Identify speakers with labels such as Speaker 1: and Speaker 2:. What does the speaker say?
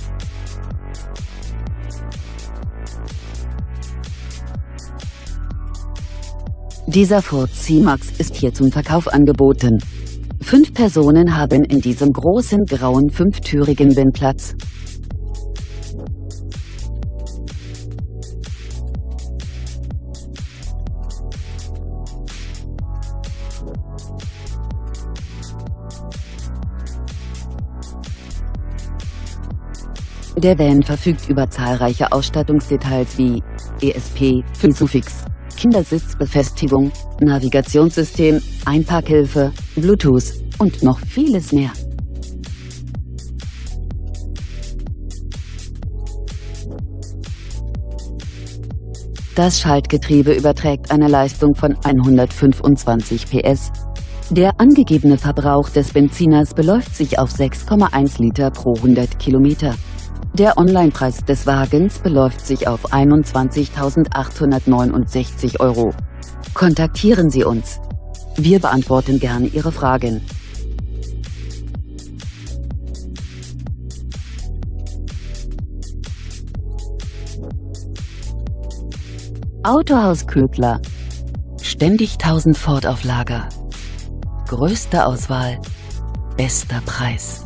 Speaker 1: Dieser Ford C-Max ist hier zum Verkauf angeboten. 5 Personen haben in diesem großen grauen 5-türigen Van Platz. Der Van verfügt über zahlreiche Ausstattungsdetails wie ESP, Isofix, Kindersitzbefestigung, Navigationssystem, Einparkhilfe, Bluetooth und noch vieles mehr. Das Schaltgetriebe überträgt eine Leistung von 125 PS. Der angegebene Verbrauch des Benziners beläuft sich auf 6,1 Liter pro 100 Kilometer. Der Onlinepreis des Wagens beläuft sich auf 21.869 €. Kontaktieren Sie uns. Wir beantworten gerne Ihre Fragen. Autohaus Ködler. Ständig 1000 Ford auf Lager. Größte Auswahl, bester Preis.